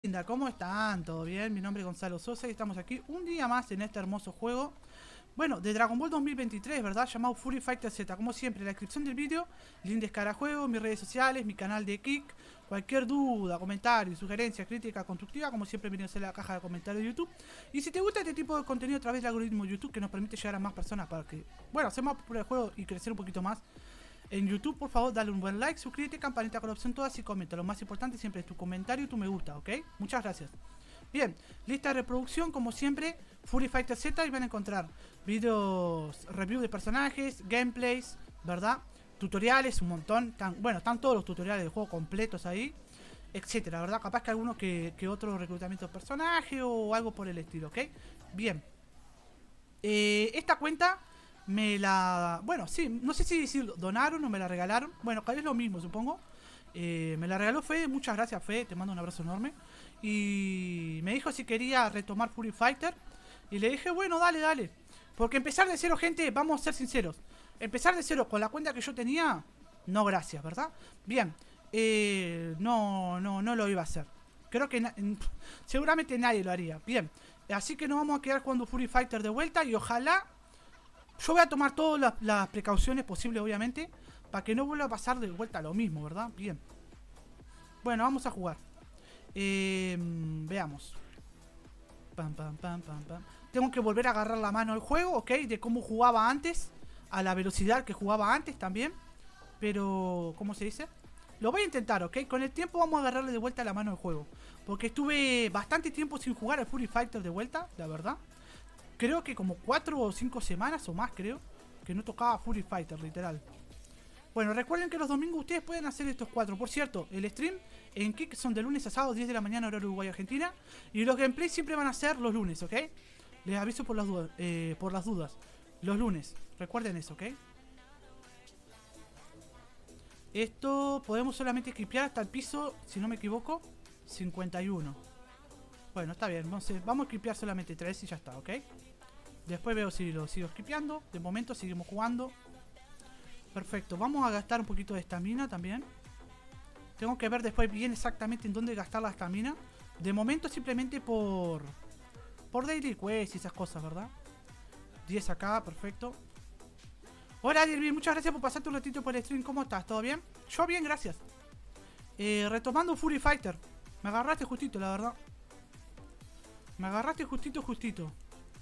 Linda, ¿cómo están? ¿Todo bien? Mi nombre es Gonzalo Sosa y estamos aquí un día más en este hermoso juego. Bueno, de Dragon Ball 2023, ¿verdad? Llamado Fury Fighter Z. Como siempre, en la descripción del vídeo, link de Escarajuego, mis redes sociales, mi canal de Kick. Cualquier duda, comentario, sugerencia, crítica constructiva, como siempre, bienvenidos a la caja de comentarios de YouTube. Y si te gusta este tipo de contenido a través del algoritmo de YouTube, que nos permite llegar a más personas para que, bueno, hacer más popular el juego y crecer un poquito más en YouTube, por favor, dale un buen like, suscríbete, campanita con la opción todas y comenta. Lo más importante siempre es tu comentario y tu me gusta, ¿ok? Muchas gracias. Bien, lista de reproducción, como siempre, Fury Fighter Z, y van a encontrar videos, reviews de personajes, gameplays, ¿verdad? Tutoriales, un montón. Están todos los tutoriales del juego completos ahí, etcétera, ¿verdad? Capaz que alguno que otro reclutamiento de personaje o algo por el estilo, ¿ok? Bien. Esta cuenta me la... Bueno, sí, no sé si decir donaron o me la regalaron. Bueno, es lo mismo, supongo. Me la regaló Fede, muchas gracias Fede, te mando un abrazo enorme. Y me dijo si quería retomar Fury Fighter. Y le dije, bueno, dale, dale. Porque empezar de cero, gente, vamos a ser sinceros. Empezar de cero con la cuenta que yo tenía, no gracias, ¿verdad? Bien, no lo iba a hacer. Creo que seguramente nadie lo haría. Bien, así que nos vamos a quedar jugando Fury Fighter de vuelta y ojalá... Yo voy a tomar todas las precauciones posibles, obviamente, para que no vuelva a pasar de vuelta lo mismo, ¿verdad? Bien. Bueno, vamos a jugar. Veamos. Pam, pam, pam, pam, pam. Tengo que volver a agarrar la mano al juego, ¿ok? De cómo jugaba antes. A la velocidad que jugaba antes también. Pero, ¿cómo se dice? Lo voy a intentar, ¿ok? Con el tiempo vamos a agarrarle de vuelta la mano al juego. Porque estuve bastante tiempo sin jugar al Fury Fighter de vuelta, la verdad. Creo que como 4 o 5 semanas o más, creo, que no tocaba Fury Fighter, literal. Bueno, recuerden que los domingos ustedes pueden hacer estos 4. Por cierto, el stream en Kick son de lunes a sábado, 10 de la mañana, horario Uruguay-Argentina. Y los gameplays siempre van a ser los lunes, ¿ok? Les aviso por las dudas. Los lunes. Recuerden eso, ¿ok? Esto podemos solamente equipear hasta el piso, si no me equivoco, 51. Bueno, está bien. Vamos a equipear solamente 3 y ya está, ¿ok? Después veo si lo sigo skipeando. De momento seguimos jugando. Perfecto, vamos a gastar un poquito de estamina también. Tengo que ver después bien exactamente en dónde gastar la estamina. De momento simplemente por Daily Quest y esas cosas, ¿verdad? 10 acá, perfecto. Hola Dirby, muchas gracias por pasarte un ratito por el stream. ¿Cómo estás? ¿Todo bien? Yo bien, gracias. Retomando Fury Fighter. Me agarraste justito, la verdad. Me agarraste justito.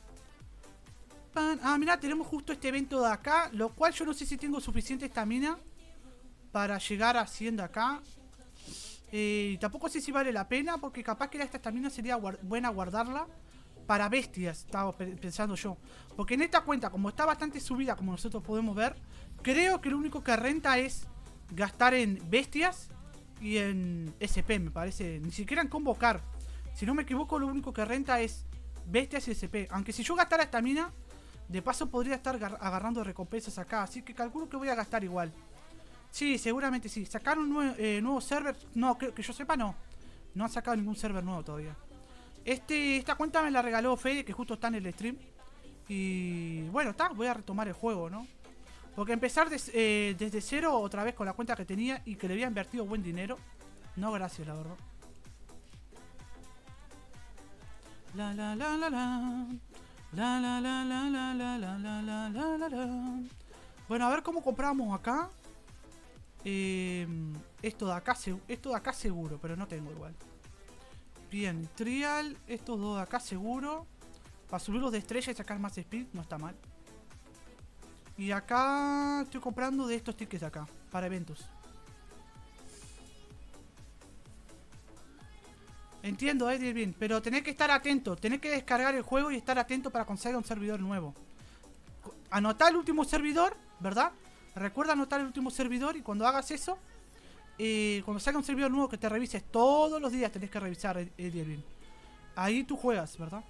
Ah, mira, tenemos justo este evento de acá. Lo cual yo no sé si tengo suficiente estamina para llegar a 100 de acá. Y tampoco sé si vale la pena, porque capaz que esta estamina sería buena guardarla para bestias, estaba pensando yo. Porque en esta cuenta, como está bastante subida, como nosotros podemos ver, creo que lo único que renta es gastar en bestias y en SP, me parece. Ni siquiera en convocar. Si no me equivoco, lo único que renta es bestias y SP. Aunque si yo gastara estamina, de paso podría estar agarrando recompensas acá. Así que calculo que voy a gastar igual. Sí, seguramente sí. Sacaron un nuevo server. No, que yo sepa no. No han sacado ningún server nuevo todavía. Esta cuenta me la regaló Fede, que justo está en el stream. Y bueno, voy a retomar el juego, ¿no? Porque empezar desde cero otra vez con la cuenta que tenía y que le había invertido buen dinero. No, gracias, la verdad. La la la la la. La la la la la la la la la la la. Bueno, a ver cómo compramos acá. Esto de acá seguro, pero no tengo igual. Bien, trial, estos dos de acá seguro. Para subirlos de estrella y sacar más speed, no está mal. Y acá estoy comprando de estos tickets de acá, para eventos. Entiendo, Dirvin, pero tenés que estar atento. Tenés que descargar el juego y estar atento para conseguir un servidor nuevo. Anotá el último servidor, ¿verdad? Recuerda anotar el último servidor y cuando hagas eso, cuando salga un servidor nuevo que te revises todos los días, tenés que revisar, Dirvin. Ahí tú juegas, ¿verdad?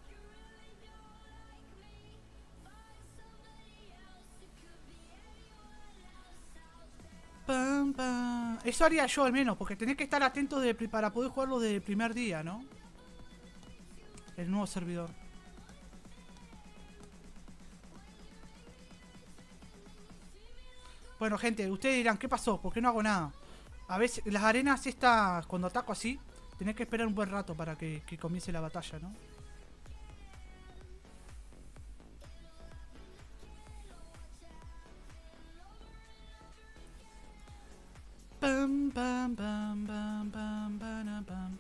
Pam, pam. Eso haría yo al menos, porque tenés que estar atento para poder jugarlo desde el primer día, ¿no? El nuevo servidor. Bueno, gente, ustedes dirán, ¿qué pasó? ¿Por qué no hago nada? A veces, las arenas estas, cuando ataco así, Tenés que esperar un buen rato para que comience la batalla, ¿no? Pam, pam, pam, pam, pam, pam, pam.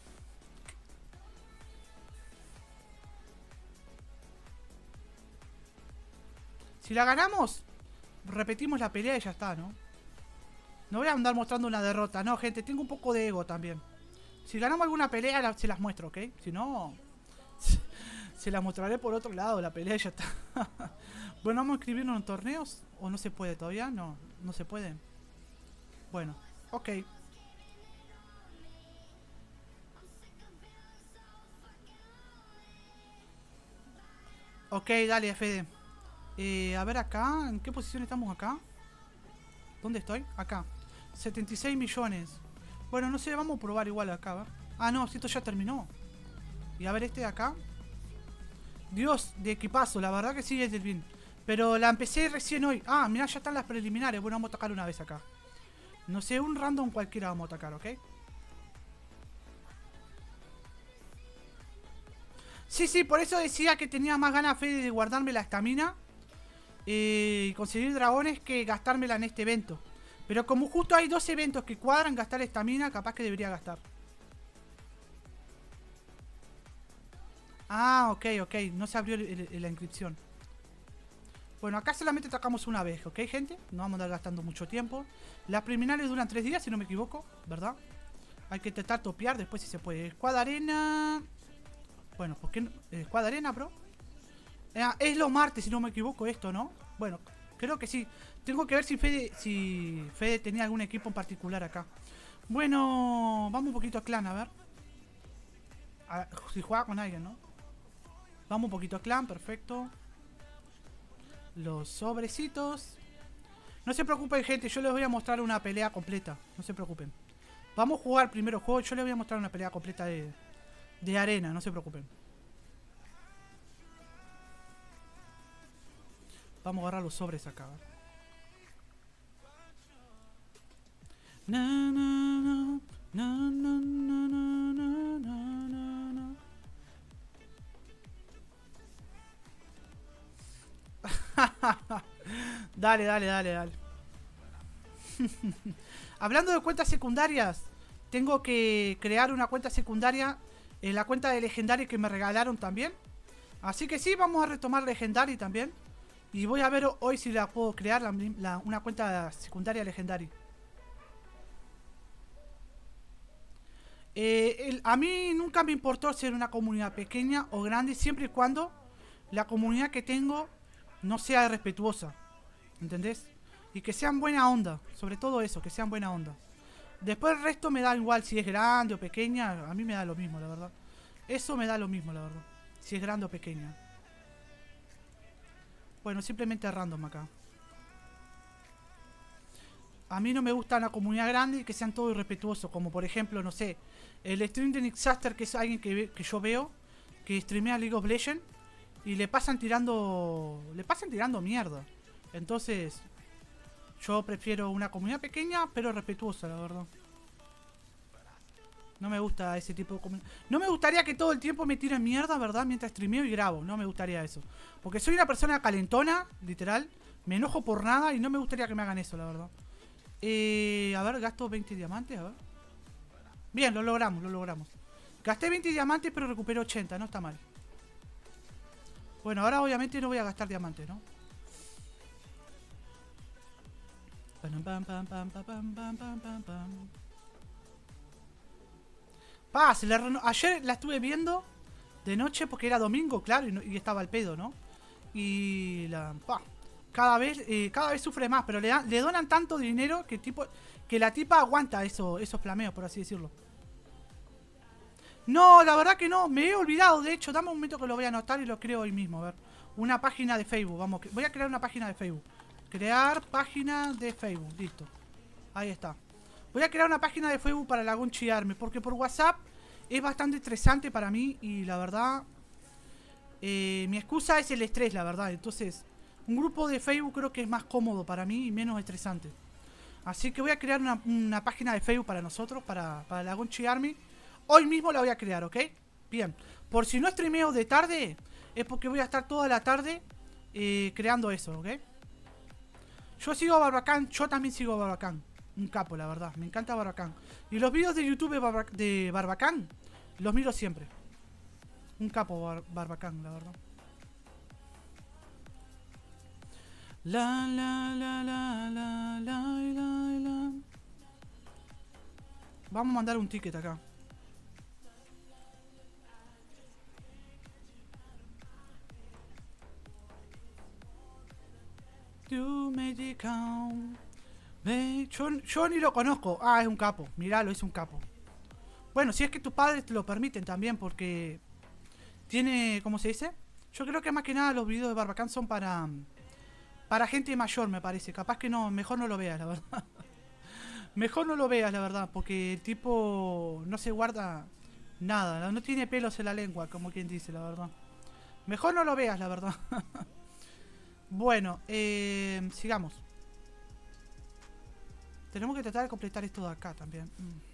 Si la ganamos, repetimos la pelea y ya está, ¿no? No voy a andar mostrando una derrota. No, gente, tengo un poco de ego también. Si ganamos alguna pelea, se las muestro, ¿ok? Si no, se las mostraré por otro lado, la pelea y ya está. Bueno, vamos a inscribirnos en torneos. ¿O no se puede todavía? No, no se puede. Bueno, ok. Ok, dale, Fede. A ver acá, ¿en qué posición estamos acá? ¿Dónde estoy? Acá. 76 millones. Bueno, no sé, vamos a probar igual acá, ¿ver? Ah, no, si esto ya terminó. Y a ver este de acá. Dios, de equipazo, la verdad que sí es del bien. Pero la empecé recién hoy. Ah, mirá, ya están las preliminares. Bueno, vamos a atacar una vez acá. No sé, un random cualquiera vamos a atacar, ¿ok? Sí, sí, por eso decía que tenía más ganas, Fede, de guardarme la estamina y conseguir dragones que gastármela en este evento. Pero como justo hay dos eventos que cuadran gastar estamina, capaz que debería gastar. Ah, ok, ok. No se abrió la inscripción. Bueno, acá solamente atacamos una vez, ¿ok, gente? No vamos a andar gastando mucho tiempo. Las preliminares duran 3 días, si no me equivoco, ¿verdad? Hay que intentar topear después si se puede. Squad Arena... Bueno, ¿por qué no? Squad Arena, bro. Es los martes, si no me equivoco, esto, ¿no? Bueno, creo que sí. Tengo que ver si Fede tenía algún equipo en particular acá. Bueno, vamos un poquito a clan, a ver. Si juega con alguien, ¿no? Vamos un poquito a clan, perfecto. Los sobrecitos. No se preocupen, gente, yo les voy a mostrar una pelea completa. No se preocupen. Vamos a jugar primero el juego. Yo les voy a mostrar una pelea completa de arena, no se preocupen. Vamos a agarrar los sobres acá. Na, na, na, na, na, na, na, na, na. Dale, dale, dale, dale. Hablando de cuentas secundarias, tengo que crear una cuenta secundaria en la cuenta de Legendary que me regalaron también. Así que sí, vamos a retomar Legendary también. Y voy a ver hoy si la puedo crear, una cuenta secundaria Legendary. A mí nunca me importó ser una comunidad pequeña o grande, siempre y cuando la comunidad que tengo no sea respetuosa. ¿Entendés? Y que sean buena onda. Sobre todo eso, que sean buena onda. Después el resto me da igual si es grande o pequeña. A mí me da lo mismo, la verdad. Eso me da lo mismo, la verdad. Si es grande o pequeña. Bueno, simplemente random acá. A mí no me gusta una comunidad grande y que sean todos irrespetuosos. Como por ejemplo, no sé, el stream de Nixaster, que es alguien que yo veo, que streamea League of Legends y le pasan tirando mierda. Entonces, yo prefiero una comunidad pequeña pero respetuosa, la verdad. No me gusta ese tipo de comunidad. No me gustaría que todo el tiempo me tiren mierda, ¿verdad? Mientras streameo y grabo. No me gustaría eso. Porque soy una persona calentona, literal. Me enojo por nada y no me gustaría que me hagan eso, la verdad. A ver, gasto 20 diamantes, a ver. Bien, lo logramos, lo logramos. Gasté 20 diamantes pero recuperé 80, no está mal. Bueno, ahora obviamente no voy a gastar diamantes, ¿no? Ayer la estuve viendo de noche porque era domingo, claro, y estaba al pedo, ¿no? Y cada vez sufre más, pero le donan tanto dinero que la tipa aguanta esos flameos, por así decirlo. No, la verdad que no, me he olvidado, de hecho, dame un momento que lo voy a anotar y lo creo hoy mismo, a ver. Una página de Facebook, vamos, voy a crear una página de Facebook. Crear página de Facebook, listo. Ahí está. Voy a crear una página de Facebook para Lagoon Chiarme, porque por WhatsApp es bastante estresante para mí y la verdad... mi excusa es el estrés, la verdad. Entonces, un grupo de Facebook creo que es más cómodo para mí y menos estresante. Así que voy a crear una página de Facebook para nosotros, para Lagoon Chiarme. Hoy mismo la voy a crear, ¿ok? Bien. Por si no streameo de tarde, es porque voy a estar toda la tarde creando eso, ¿ok? Yo sigo a Barbacán, yo también sigo a Barbacán. Un capo, la verdad. Me encanta Barbacán. Y los vídeos de YouTube de Barbacán los miro siempre. Un capo Barbacán, la verdad. La la la la la la la la. Vamos a mandar un ticket acá. Yo ni lo conozco. Ah, es un capo. Míralo, es un capo. Bueno, si es que tus padres te lo permiten también, porque tiene, ¿cómo se dice? Yo creo que más que nada los videos de Barbacán son para gente mayor, me parece. Capaz que no, mejor no lo veas, la verdad. Mejor no lo veas, la verdad, porque el tipo no se guarda nada, no tiene pelos en la lengua, como quien dice, la verdad. Mejor no lo veas, la verdad. Bueno, sigamos. Tenemos que tratar de completar esto de acá también.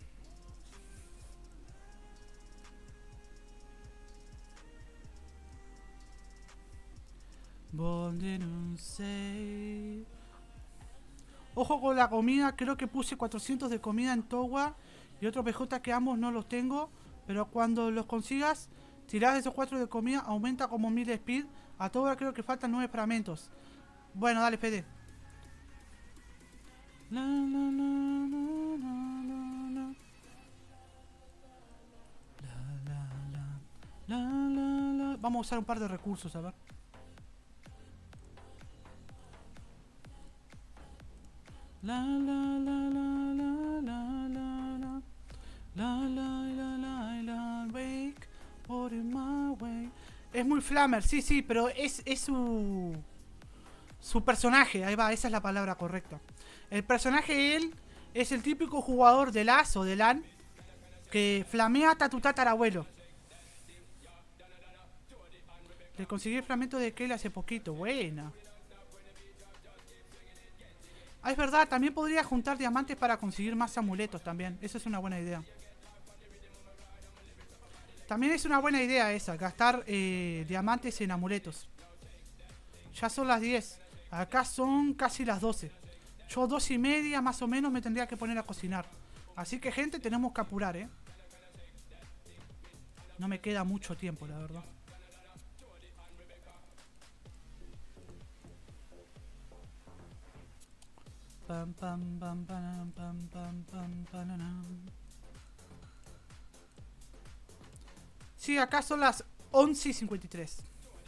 Ojo con la comida, creo que puse 400 de comida en Towa y otros PJ que ambos no los tengo, pero cuando los consigas, tirás esos 4 de comida, aumenta como 1000 de speed. A Towa creo que faltan 9 fragmentos. Bueno, dale, PD. Vamos a usar un par de recursos, a ver. La la la la la la la la la la la wake or in my way. Es muy flamer, sí, pero es su personaje, ahí va, esa es la palabra correcta. El personaje, él, es el típico jugador de LAS o de LAN que flamea hasta tu tatarabuelo. Le conseguí el fragmento de Kelly hace poquito, buena. Ah, es verdad, también podría juntar diamantes para conseguir más amuletos también. Eso es una buena idea. También es una buena idea esa, gastar diamantes en amuletos. Ya son las 10. Acá son casi las 12. Yo 2:30 más o menos me tendría que poner a cocinar. Así que, gente, tenemos que apurar, ¿eh? No me queda mucho tiempo, la verdad. Pam, pam, pam, pam, pam, pam, pam, pam. Sí, acá son las 11:53.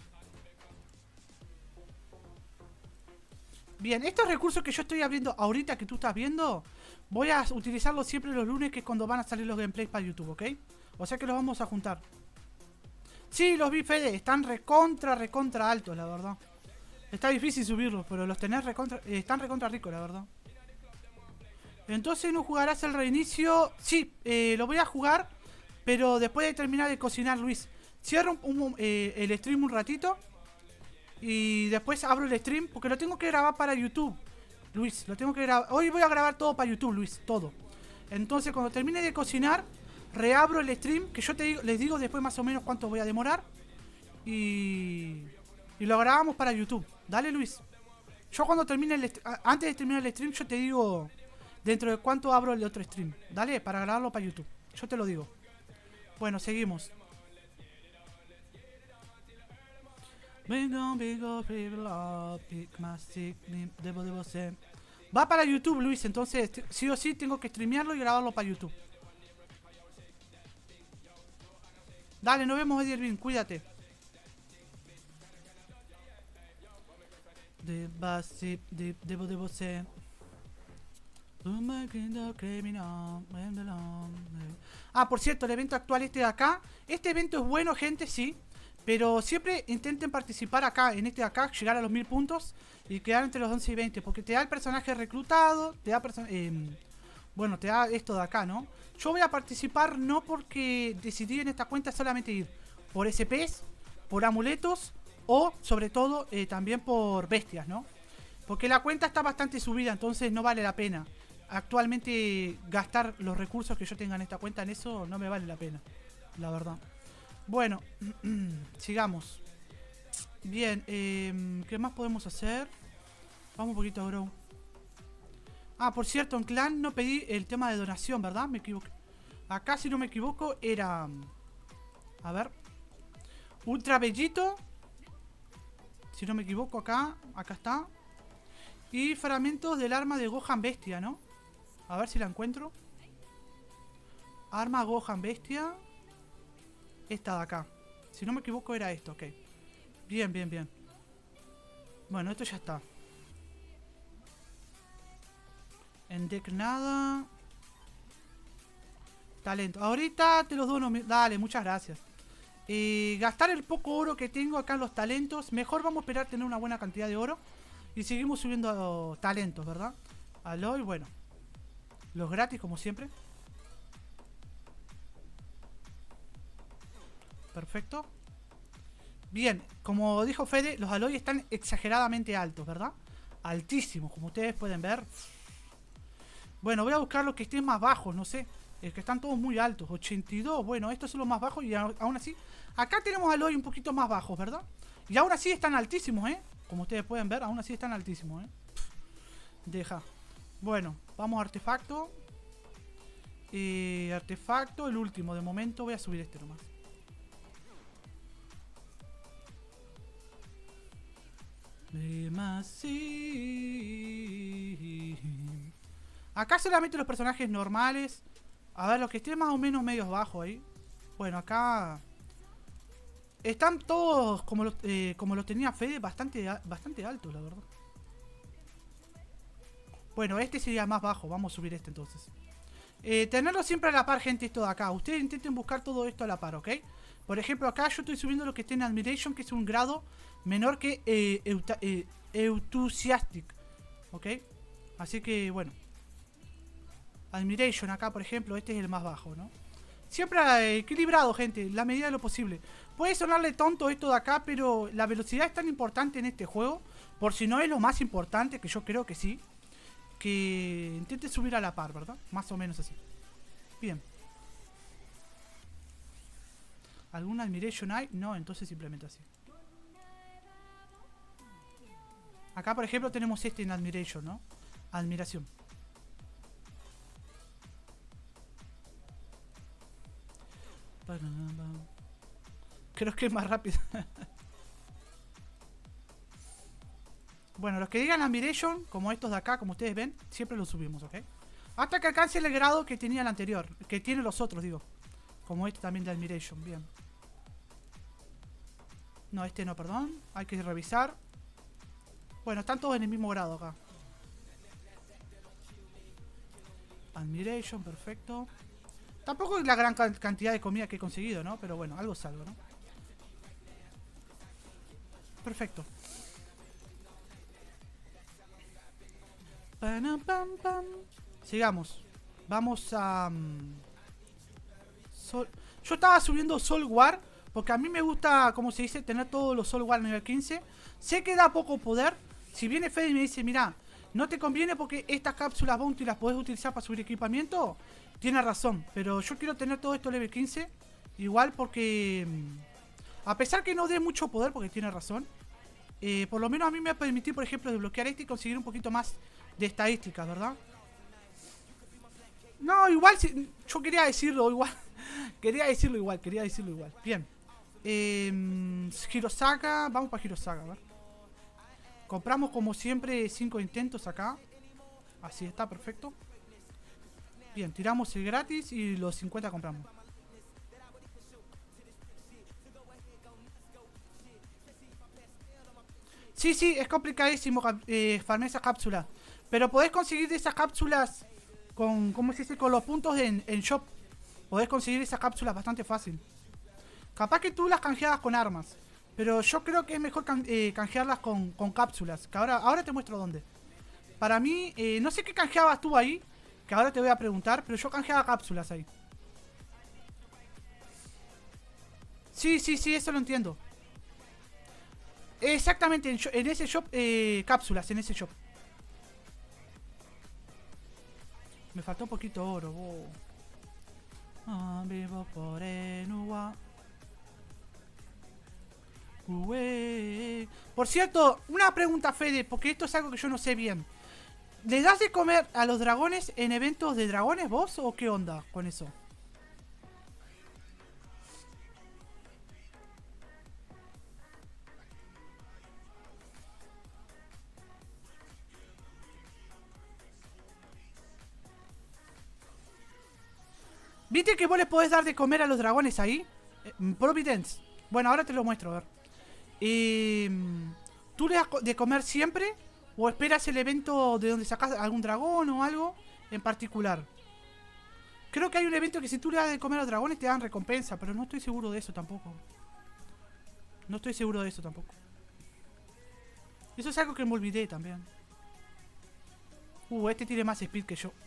Bien, estos recursos que yo estoy abriendo ahorita, que tú estás viendo, voy a utilizarlos siempre los lunes, que es cuando van a salir los gameplays para YouTube, ¿ok? O sea que los vamos a juntar. Sí, los vi, Fede, están recontra altos, la verdad. Está difícil subirlos, pero los tenés están recontra ricos, la verdad. Entonces, ¿no jugarás el reinicio? Sí, lo voy a jugar, pero después de terminar de cocinar, Luis. Cierro el stream un ratito y después abro el stream, porque lo tengo que grabar para YouTube, Luis. Lo tengo que grabar. Hoy voy a grabar todo para YouTube, Luis, todo. Entonces, cuando termine de cocinar, reabro el stream, que yo les digo después más o menos cuánto voy a demorar. Y lo grabamos para YouTube. Dale, Luis. Yo cuando termine antes de terminar el stream, yo te digo dentro de cuánto abro el otro stream. Dale, para grabarlo para YouTube. Yo te lo digo. Bueno, seguimos. Va para YouTube, Luis. Entonces, sí o sí, tengo que streamearlo y grabarlo para YouTube. Dale, nos vemos, Edirvin. Cuídate. Ah, por cierto, el evento actual este de acá. Este evento es bueno, gente, sí. Pero siempre intenten participar acá, en este de acá, llegar a los 1000 puntos y quedar entre los 11 y 20. Porque te da el personaje reclutado, te da bueno, te da esto de acá, ¿no? Yo voy a participar no porque decidí en esta cuenta solamente ir por SPs, por amuletos o, sobre todo, también por bestias, ¿no? Porque la cuenta está bastante subida, entonces no vale la pena. actualmente gastar los recursos que yo tenga en esta cuenta en eso no me vale la pena, la verdad. Bueno, sigamos. Bien, ¿qué más podemos hacer? Vamos un poquito a Grow. Ah, por cierto, en Clan no pedí el tema de donación, ¿verdad? Me equivoqué. Acá, si no me equivoco, era... A ver. Ultra Bellito. Si no me equivoco, acá. Acá está. Y fragmentos del arma de Gohan Bestia, ¿no? A ver si la encuentro. Arma Gohan Bestia. Esta de acá. Si no me equivoco era esto, ok. Bien, bien, bien. Bueno, esto ya está. En deck nada. Talento. Ahorita te los dono. Dale, muchas gracias. Gastar el poco oro que tengo acá en los talentos. Mejor vamos a esperar tener una buena cantidad de oro. Y seguimos subiendo talentos, ¿verdad? Aloy, bueno. Los gratis, como siempre. Perfecto. Bien, como dijo Fede, los Aloy están exageradamente altos, ¿verdad? Altísimos, como ustedes pueden ver. Bueno, voy a buscar los que estén más bajos, no sé. Es que están todos muy altos. 82, bueno, estos son los más bajos y aún así... Acá tenemos Aloy un poquito más bajos, ¿verdad? Y aún así están altísimos, ¿eh? Como ustedes pueden ver, aún así están altísimos, ¿eh? Deja. Bueno, vamos a artefacto. Artefacto, el último. De momento voy a subir este nomás. Acá solamente los personajes normales. A ver, los que estén más o menos medios bajos ahí. Bueno, acá... Están todos, como los tenía Fede, bastante altos, la verdad. Bueno, este sería más bajo. Vamos a subir este entonces. Tenerlo siempre a la par, gente, esto de acá. Ustedes intenten buscar todo esto a la par, ¿ok? Por ejemplo, acá yo estoy subiendo lo que esté en Admiration, que es un grado menor que Enthusiastic, ¿ok? Así que, bueno. Admiration acá, por ejemplo, este es el más bajo, ¿no? Siempre equilibrado, gente, en la medida de lo posible. Puede sonarle tonto esto de acá, pero la velocidad es tan importante en este juego. Por si no es lo más importante, que yo creo que sí. Que intente subir a la par, ¿verdad? Más o menos así. Bien. ¿Alguna Admiration hay? No, entonces simplemente así. Acá, por ejemplo, tenemos este en Admiration, ¿no? Admiración. Creo que es más rápido. Bueno, los que digan Admiration, como estos de acá, como ustedes ven, siempre los subimos, ¿ok? Hasta que alcance el grado que tenía el anterior. Que tiene los otros, digo. Como este también de Admiration, bien. No, este no, perdón. Hay que revisar. Bueno, están todos en el mismo grado acá. Admiration, perfecto. Tampoco es la gran cantidad de comida que he conseguido, ¿no? Pero bueno, algo es algo, ¿no? Perfecto. Sigamos. Vamos a... Yo estaba subiendo Soul War, porque a mí me gusta, como se dice, tener todos los Soul War nivel 15. Sé que da poco poder. Si viene Fede y me dice, mira, no te conviene porque estas cápsulas Bounty las podés utilizar para subir equipamiento, tiene razón. Pero yo quiero tener todo esto level 15. Igual porque... A pesar que no dé mucho poder, porque tiene razón, por lo menos a mí me va a permitir, por ejemplo, desbloquear este y conseguir un poquito más de estadísticas, ¿verdad? No, igual, yo quería decirlo igual. Quería decirlo igual. Bien. Hirosaka, vamos para Hirosaka, a ver. Compramos como siempre 5 intentos acá. Así está, perfecto. Bien, tiramos el gratis y los 50 compramos. Sí, sí, es complicadísimo farmear esa cápsula. Pero podés conseguir esas cápsulas con, ¿cómo se dice? Con los puntos en shop. Podés conseguir esas cápsulas bastante fácil. Capaz que tú las canjeabas con armas. Pero yo creo que es mejor canjearlas con cápsulas. Que ahora te muestro dónde. Para mí, no sé qué canjeabas tú ahí. Que ahora te voy a preguntar. Pero yo canjeaba cápsulas ahí. Sí, sí, sí, eso lo entiendo. Exactamente, en ese shop, cápsulas, en ese shop. Me faltó un poquito oro. Vivo por Enua. Por cierto, una pregunta, Fede, porque esto es algo que yo no sé bien. ¿Le das de comer a los dragones en eventos de dragones vos o qué onda con eso? ¿Viste que vos les podés dar de comer a los dragones ahí? Providence. Bueno, ahora te lo muestro, a ver. ¿Tú le das de comer siempre? ¿O esperas el evento de donde sacas algún dragón o algo en particular? Creo que hay un evento que si tú le das de comer a los dragones te dan recompensa, pero no estoy seguro de eso tampoco. No estoy seguro de eso tampoco. Eso es algo que me olvidé también. Este tiene más speed que yo.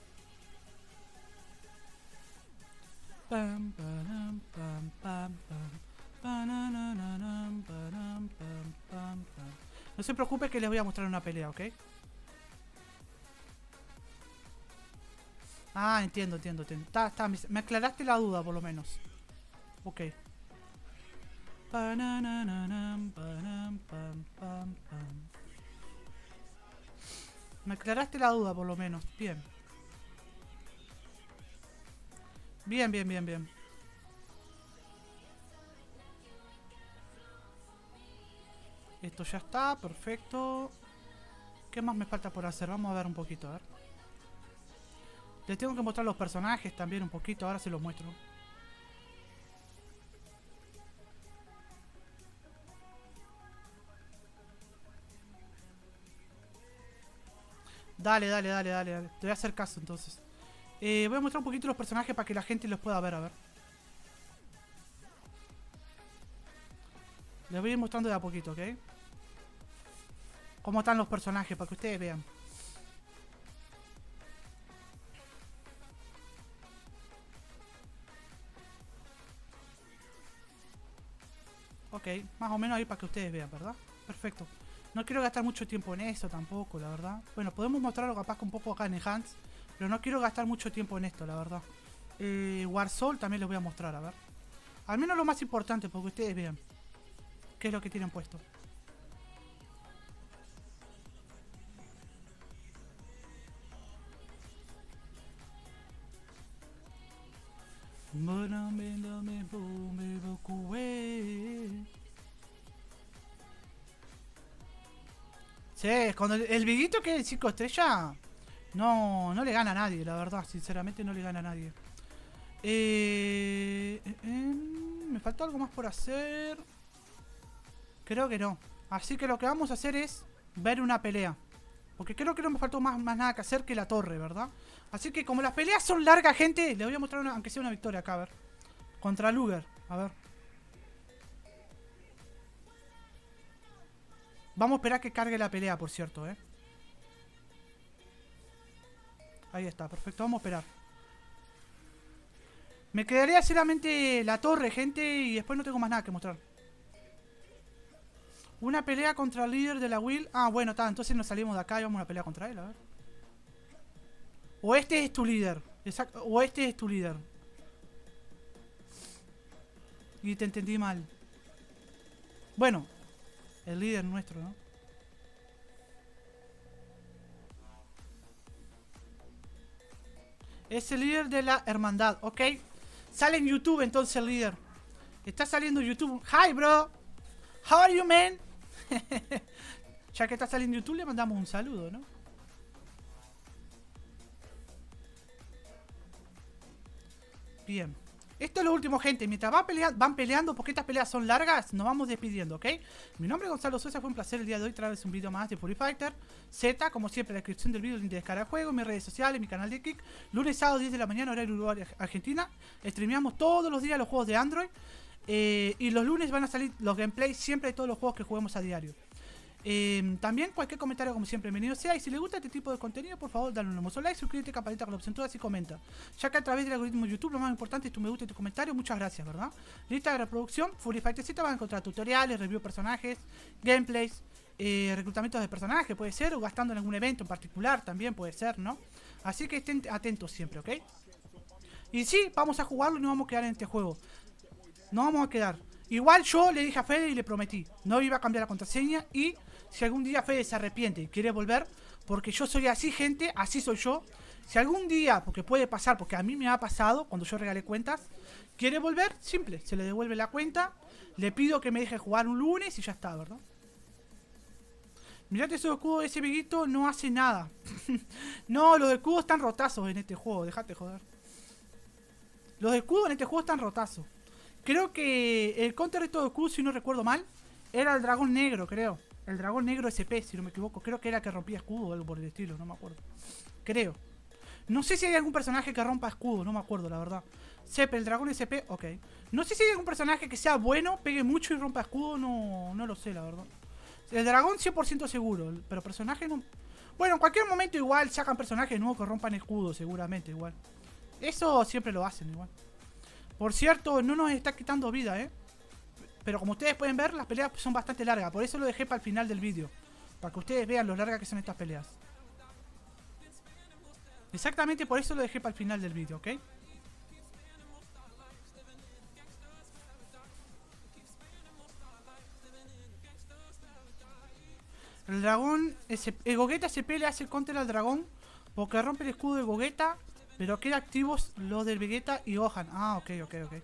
Pam, pam, pam, pam, pam. No se preocupe que les voy a mostrar una pelea, ¿ok? Ah, entiendo. Me aclaraste la duda, por lo menos. Ok. Me aclaraste la duda, por lo menos. Bien. Bien. Esto ya está, perfecto. ¿Qué más me falta por hacer? Vamos a ver un poquito, a ver. Les tengo que mostrar los personajes también un poquito, ahora se los muestro. Dale. Te voy a hacer caso entonces. Voy a mostrar un poquito los personajes para que la gente los pueda ver, a ver. Les voy a ir mostrando de a poquito, ¿ok? Cómo están los personajes, para que ustedes vean. Ok, más o menos ahí para que ustedes vean, ¿verdad? Perfecto. No quiero gastar mucho tiempo en eso tampoco, la verdad. Bueno, podemos mostrarlo capaz que un poco acá en Enhance, pero no quiero gastar mucho tiempo en esto, la verdad. Warsoul también les voy a mostrar, a ver. Al menos lo más importante, porque ustedes vean qué es lo que tienen puesto. Sí, cuando el Viguito que es 5 estrellas no le gana a nadie, la verdad. Sinceramente no le gana a nadie. Me falta algo más por hacer. Creo que no. Así que lo que vamos a hacer es ver una pelea. Porque creo que no me faltó más nada que hacer que la torre, ¿verdad? Así que como las peleas son largas, gente, les voy a mostrar aunque sea una victoria acá, a ver. Contra Luger, a ver. Vamos a esperar que cargue la pelea, por cierto, Ahí está, perfecto, vamos a esperar. Me quedaría solamente la torre, gente, y después no tengo más nada que mostrar. Una pelea contra el líder de la Will. Ah, bueno, está, entonces nos salimos de acá y vamos a una pelea contra él, a ver. O este es tu líder. Exacto, o este es tu líder. Y te entendí mal. Bueno, el líder nuestro, ¿no? Es el líder de la hermandad, ¿ok? Sale en YouTube entonces el líder. Está saliendo en YouTube. Hi, bro. How are you, man? Ya que está saliendo en YouTube le mandamos un saludo, ¿no? Bien. Esto es lo último, gente. Mientras van peleando, porque estas peleas son largas, nos vamos despidiendo, ¿ok? Mi nombre es Gonzalo Sosa, fue un placer el día de hoy traerles un video más de Purifighter Z. Como siempre, en la descripción del video, link de descarga de juego, mis redes sociales, mi canal de Kick. Lunes, sábado, 10 de la mañana, horario Uruguay, Argentina. Streameamos todos los días los juegos de Android. Y los lunes van a salir los gameplays siempre de todos los juegos que juguemos a diario. También cualquier comentario como siempre bienvenido sea, y si les gusta este tipo de contenido por favor dale un hermoso like, suscríbete, campanita con la opción todas y comenta, ya que a través del algoritmo de YouTube lo más importante es tu me gusta y tu comentario. Muchas gracias, ¿verdad? Lista de reproducción Purifighter Z, van a encontrar tutoriales, review de personajes, gameplays, reclutamientos de personajes puede ser, o gastando en algún evento en particular también puede ser, ¿no? Así que estén atentos siempre, ¿ok? Y sí, vamos a jugarlo y no vamos a quedar en este juego. No vamos a quedar. Igual yo le dije a Fede y le prometí, no iba a cambiar la contraseña. Y si algún día Fede se arrepiente y quiere volver, porque yo soy así, gente, así soy yo. Si algún día, porque puede pasar, porque a mí me ha pasado cuando yo regalé cuentas, quiere volver, simple, se le devuelve la cuenta. Le pido que me deje jugar un lunes y ya está, ¿verdad? Mirate ese escudo, ese Veguito no hace nada. No, los escudos están rotazos en este juego, dejate joder. Los escudos en este juego están rotazos. Creo que el counter de todo escudo, si no recuerdo mal, era el dragón negro, creo. El dragón negro SP, si no me equivoco. Creo que era el que rompía escudo o algo por el estilo, no me acuerdo. Creo. No sé si hay algún personaje que rompa escudo, no me acuerdo, la verdad. Sepe, el dragón SP, ok. No sé si hay algún personaje que sea bueno, pegue mucho y rompa escudo, no lo sé, la verdad. El dragón 100% seguro, pero personaje no... Bueno, en cualquier momento igual sacan personajes nuevos que rompan escudo, seguramente, igual. Eso siempre lo hacen, igual. Por cierto, no nos está quitando vida, pero como ustedes pueden ver, las peleas son bastante largas. Por eso lo dejé para el final del vídeo. Para que ustedes vean lo largas que son estas peleas. Exactamente por eso lo dejé para el final del vídeo, ¿ok? El dragón, el Gogeta SP le hace counter al dragón porque rompe el escudo de Gogeta, pero queda activos los del Vegeta y Gohan. Ah, ok.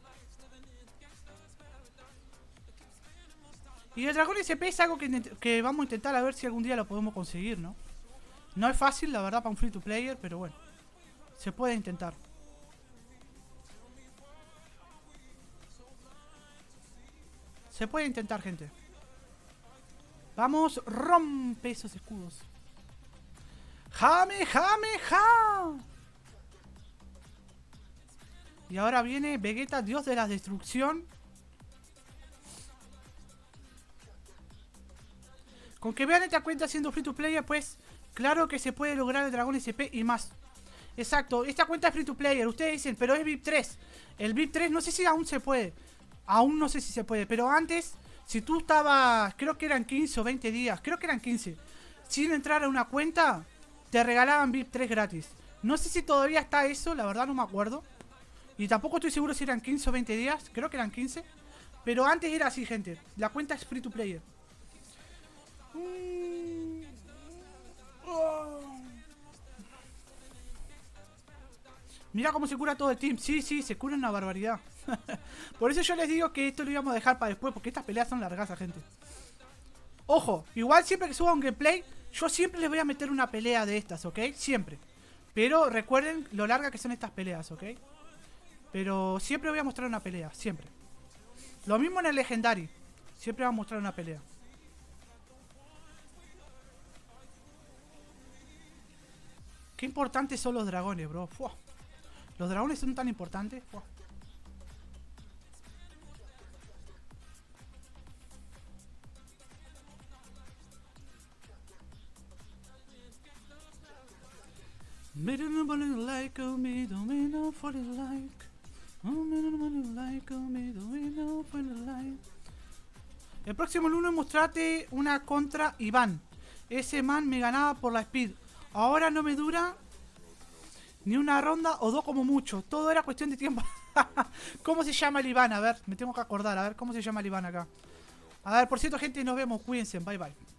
Y el dragón SP es algo que vamos a intentar a ver si algún día lo podemos conseguir, ¿no? No es fácil, la verdad, para un free to player, pero bueno. Se puede intentar. Se puede intentar, gente. Vamos, rompe esos escudos. ¡Jame! Y ahora viene Vegeta, dios de la destrucción. Con que vean esta cuenta siendo free to player, pues claro que se puede lograr el dragón SP y más. Exacto, esta cuenta es free to player. Ustedes dicen, pero es VIP 3. El VIP 3 no sé si aún se puede. Aún no sé si se puede, pero antes, si tú estabas, creo que eran 15 o 20 días, creo que eran 15, sin entrar a una cuenta, te regalaban VIP 3 gratis. No sé si todavía está eso, la verdad no me acuerdo. Y tampoco estoy seguro si eran 15 o 20 días, creo que eran 15. Pero antes era así, gente. La cuenta es free to player. Mira cómo se cura todo el team. Sí, se cura una barbaridad. Por eso yo les digo que esto lo íbamos a dejar para después, porque estas peleas son largas, gente. Ojo, igual siempre que suba un gameplay, yo siempre les voy a meter una pelea de estas, ¿ok? Siempre. Pero recuerden lo largas que son estas peleas, ¿ok? Pero siempre voy a mostrar una pelea, siempre. Lo mismo en el Legendary. Siempre voy a mostrar una pelea. Qué importantes son los dragones, bro. Fua. Los dragones son tan importantes. Fua. El próximo lunes mostrate una contra Iván. Ese man me ganaba por la speed. Ahora no me dura ni una ronda o dos como mucho. Todo era cuestión de tiempo. ¿Cómo se llama el Iván? A ver, me tengo que acordar. A ver, ¿cómo se llama el Iván acá? A ver, por cierto, gente, nos vemos. Cuídense. Bye, bye.